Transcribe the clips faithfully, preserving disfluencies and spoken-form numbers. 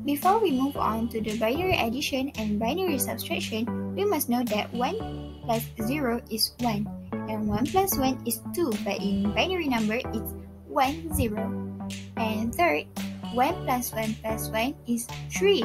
Before we move on to the binary addition and binary subtraction, we must know that one plus zero is one, and one plus one is two, but in binary number it's one, zero. And third, one plus one plus one is three,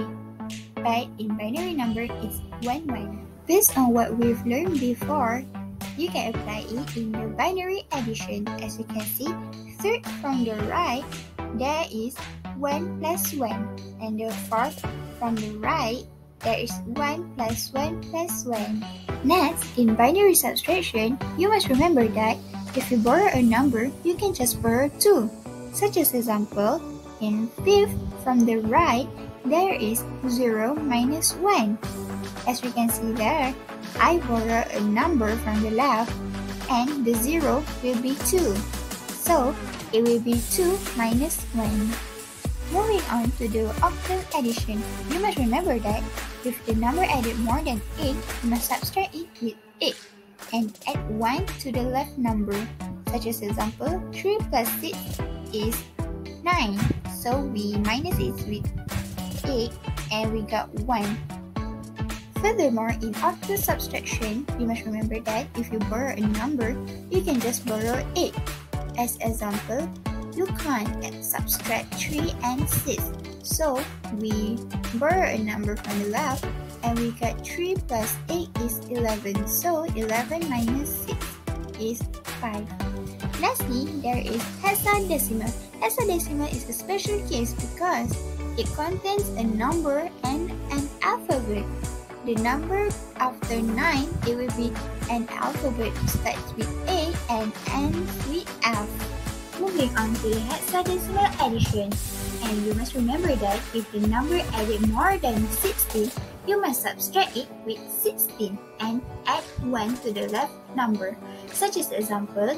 but in binary number it's one, one. Based on what we've learned before, you can apply it in the binary addition. As you can see, third from the right, there is one plus one, and the fourth from the right, there is one plus one plus one. Next, in binary subtraction, you must remember that if you borrow a number, you can just borrow two. Such as example, in fifth from the right, there is zero minus one. As we can see there, I borrow a number from the left, and the zero will be two. So, it will be two minus one. Moving on to the octal addition, you must remember that if the number added more than eight, you must subtract it with eight and add one to the left number. Such as example, three plus six is nine. So we minus it with eight and we got one. Furthermore, in octal subtraction, you must remember that if you borrow a number, you can just borrow eight. As example, you can't subtract three and six. So we borrow a number from the left and we got three plus eight is eleven. So eleven minus six is five. Lastly, there is hexadecimal. Hexadecimal is a special case because it contains a number and an alphabet. The number after nine, it will be an alphabet starts with A and ends with F. Moving on to the hexadecimal addition, and you must remember that if the number added more than sixteen, you must subtract it with sixteen and add one to the left number. Such as example,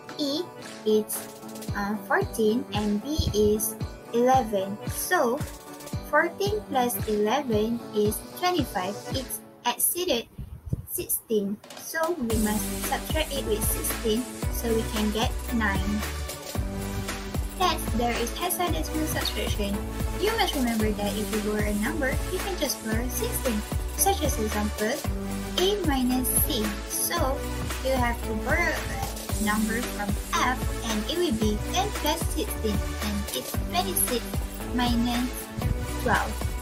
E is uh, fourteen and B is eleven. So, fourteen plus eleven is twenty-five. It's exceeded sixteen. So, we must subtract it with sixteen so we can get nine. Next, there is hexadecimal subtraction. You must remember that if you borrow a number, you can just borrow sixteen. Such as example, A minus C. So, you have to borrow a number from F and it will be ten plus sixteen and it's twenty-six minus twelve.